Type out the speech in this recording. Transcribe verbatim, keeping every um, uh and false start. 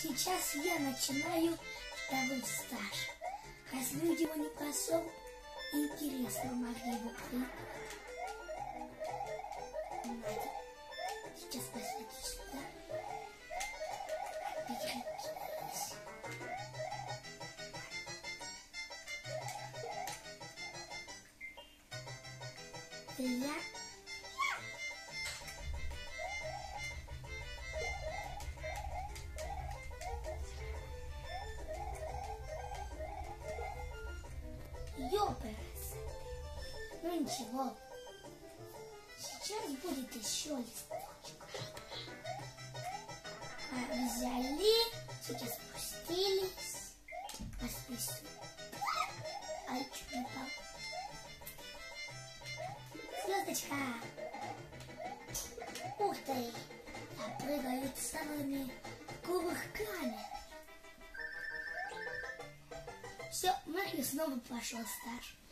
Сейчас я начинаю второй стаж. Раз люди его не прошел, интересно, могли его прыгать. Надо. Сейчас посмотри сюда. Перекинись. Я... Ёпрст. Ну ничего. Сейчас будет еще листочек. А, взяли, сейчас спустились. Пошли. Ай, чуть не упал. Звездочка. Ух ты. Я прыгаю самыми кувырками. Все, Марио снова пошел стаж.